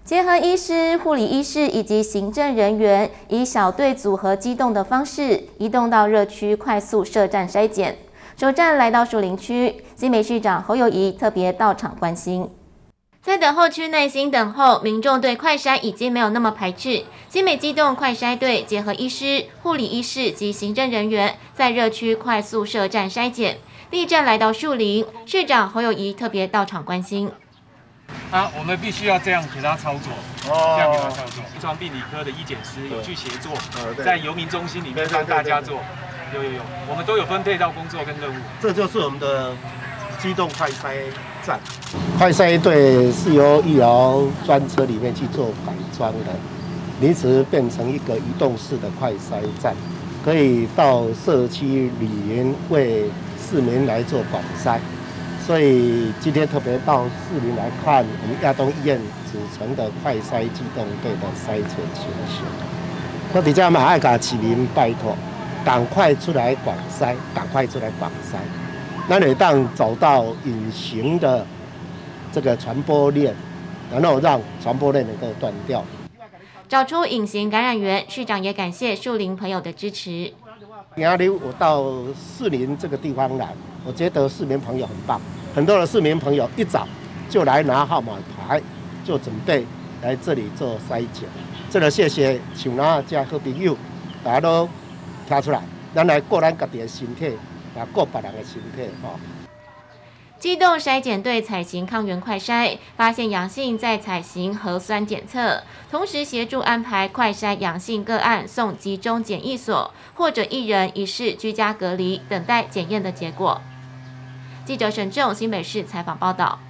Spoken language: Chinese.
结合医师、护理医师以及行政人员，以小队组合机动的方式，移动到热区快速设站筛检。首站来到树林区，新北市长侯友宜特别到场关心。在等候区耐心等候，民众对快筛已经没有那么排斥。新北机动快筛队结合医师、护理医师及行政人员，在热区快速设站筛检。第一站来到树林，市长侯友宜特别到场关心。 我们必须要这样给他操作，这样给他操作。临床病理科的医检师有去协作，在游民中心里面帮大家做，有，我们都有分配到工作跟任务。 这就是我们的机动快筛站。快筛队是由医疗专车里面去做改装的，临时变成一个移动式的快筛站，可以到社区里面为市民来做广筛。所以今天特别到士林来看我们亚东医院组成的快筛机动队的筛检情形。我底下马爱甲市民拜托，赶快出来广筛，赶快出来广筛，那你当走到隐形的这个传播链，然后让传播链能够断掉。 找出隐形感染源，市长也感谢树林朋友的支持。 今天我到士林这个地方来，我觉得市民朋友很棒。很多的市民朋友一早就来拿号码牌，就准备来这里做筛检。这个谢谢像咱这好朋友，大家都听出来，咱来顾咱家己的身体，也顾别人的身体吼。 机动筛检队采行抗原快筛，发现阳性再采行核酸检测，同时协助安排快筛阳性个案送集中检疫所，或者1人1室居家隔离，等待检验的结果。记者沈仲新北市采访报道。